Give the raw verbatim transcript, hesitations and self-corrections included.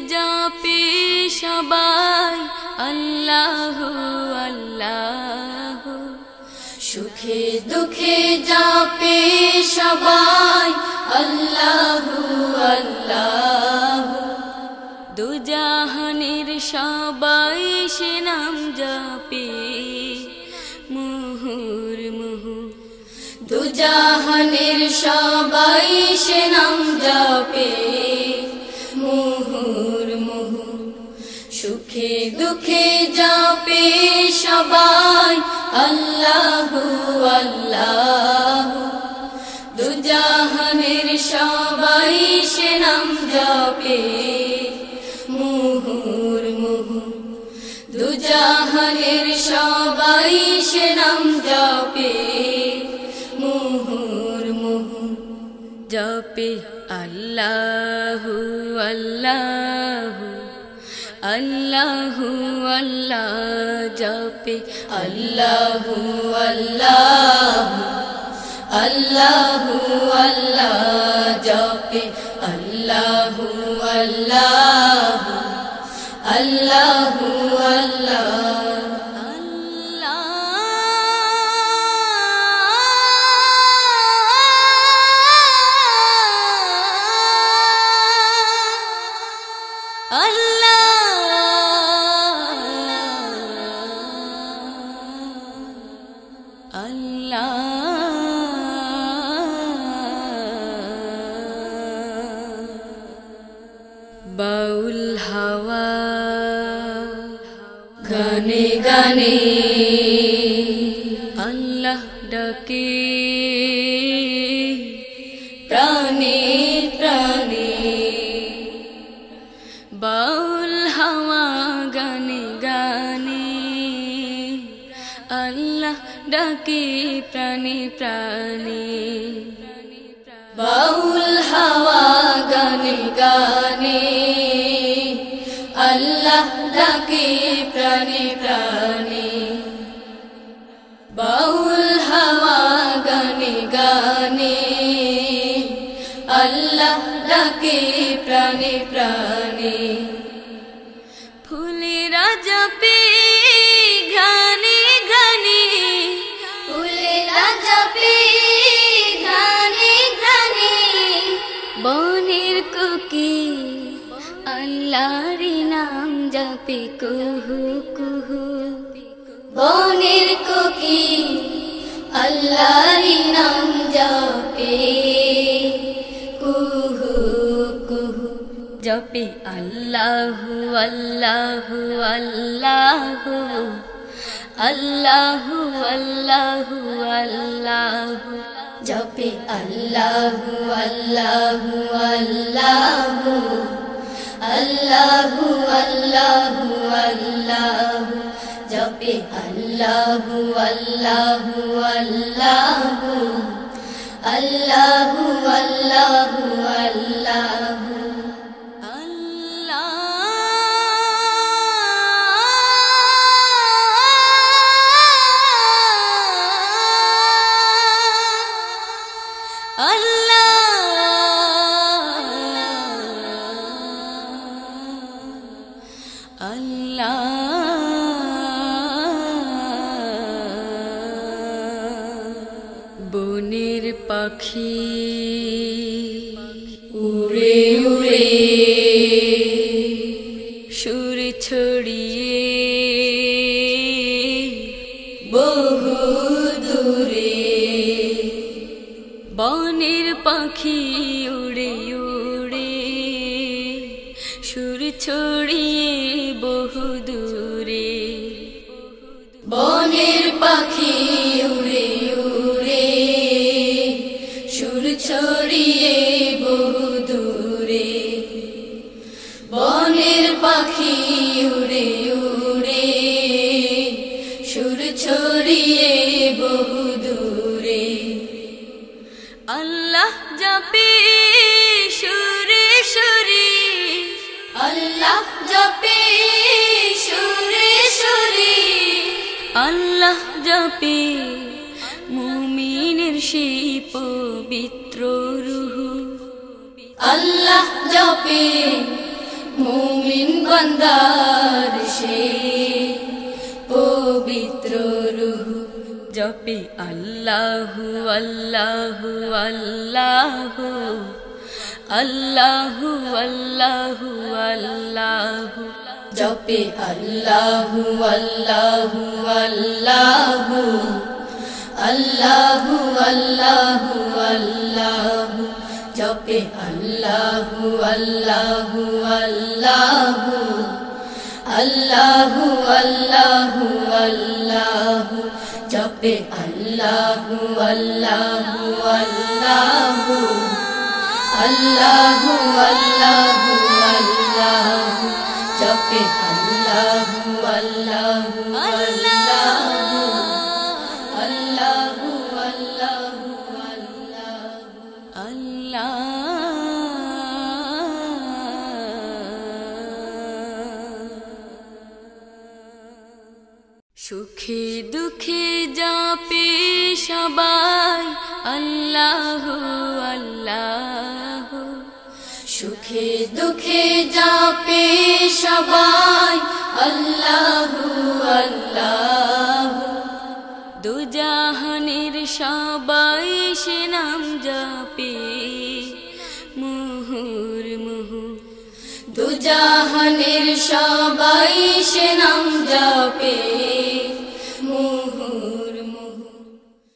যাপে সবাই আল্লাহু আল্লাহু, সুখে দুঃখে যাপে সবাই আল্লাহু আল্লাহু, দুজাহানের সবাই সে নাম যাপে মুহুর্মুহু, দুজাহানের সবাই সে নাম যাপে মুহুর্মুহু, সুখে দুঃখে যাপে সবাই আল্লাহু আল্লাহু, দুজাহানের সবাই সে নাম যাপে মুহুর্মুহু, দুজাহানের সবাই সে নাম যাপে মুহুর্মুহু, যাপে আল্লাহু আল্লাহু আল্লাহু আল্লাহ, যাপে আল্লাহু আল্লাহু আল্লাহু আল্লাহ, যাপে আল্লাহু আল্লাহু আল্লাহু আল্লাহ। বাউল হাওয়া গানে গানে আল্লাহ ডাকে, প্রাণে প্রাণে বাউল হাওয়া গানে গানে আল্লাহ ডাকে, প্রাণে প্রাণে বাউল হাওয়া গানে গানে আল্লাহ ডাকে, প্রাণে প্রাণে বাউল হাওয়া গানে গানে আল্লাহ ডাকে, প্রাণে প্রাণে ফুলেরা যাপে ঘ্রাণে ঘ্রাণে, ফুলেরা যাপে ঘ্রাণে ঘ্রাণে, বনের কোকিল আল্লাহর নাম যাপে কুহু কুহু, বনের কোকিল আল্লাহর নাম যাপে কুহু কুহু, যাপে আল্লাহু আল্লাহু আল্লাহু আল্লাহু আল্লাহু আল্লাহু, যাপে আল্লাহু আল্লাহু আল্লাহু আল্লাহু আল্লাহু আল্লাহু, যাপে আল্লাহু আল্লাহু আল্লাহু আল্লাহু আল্লাহু আল্লাহু। বনের পাখি উড়ে উড়ে সুর ছড়িয়ে বহু দূরে, বনের পাখি উড়ে উড়ে সুর ছড়িয়ে বহু দূরে, বনের পাখি উড়ে উড়ে সুর ছড়িয়ে বহু দূরে, বনের পাখি উড়ে উড়ে সুর ছড়িয়ে বহু দূরে, আল্লাহ যাপে সুরে সুরে আল্লাহ যাপে সুরে সুরে, আল্লাহ যাপে মুমিনের সেই পবিত্র রূহ, আল্লাহ যাপে মুমিনের বান্দার সে পবিত্র রূহ জপে আল্লাহু আল্লাহু আল্লাহু আল্লাহু আল্লাহু আল্লাহু জপে আল্লাহু আল্লাহু আল্লাহু আল্লাহু আল্লাহু আল্লাহু জপে আল্লাহু আল্লাহু আল্লাহু আল্লাহু আল্লাহু আল্লাহু জপে আল্লাহু আল্লাহু আল্লাহু আল্লাহু আল্লাহু আল্লাহু জপে আল্লাহু আল্লাহু আল্লাহু আল্লাহু আল্লাহু আল্লাহ সুখে দুঃখে যাপে সবাই আল্লাহু আল্লাহু সুখে দুঃখে যাপে সবাই আল্লাহু আল্লাহু দুজাহানের সবাই সে নাম জপে মুহুর্মুহু দুজাহানের সবাই সে নাম জপে